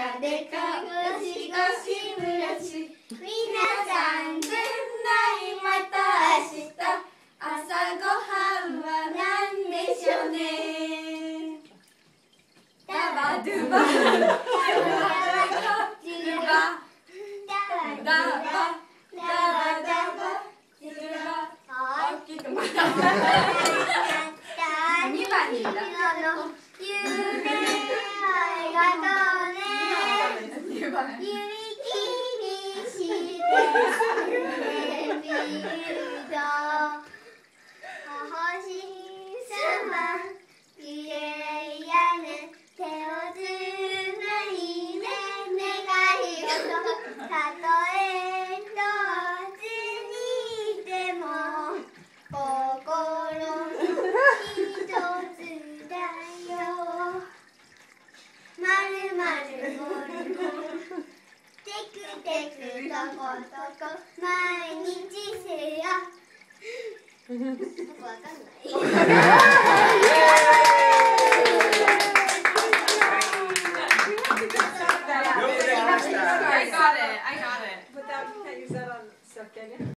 かでかゴシゴシブラシ皆さんぐんないまた明日朝ごはんはなんでしょうねダバドゥバダバドゥバダバダバダバ大きくまた2番にいた夢ありがとうね指切りしてみるとお星様きれいやね手をつないで願い事たとえ一つにいても心の一つだよまるまるもるもるテクテクトコトコ毎日せよわかんない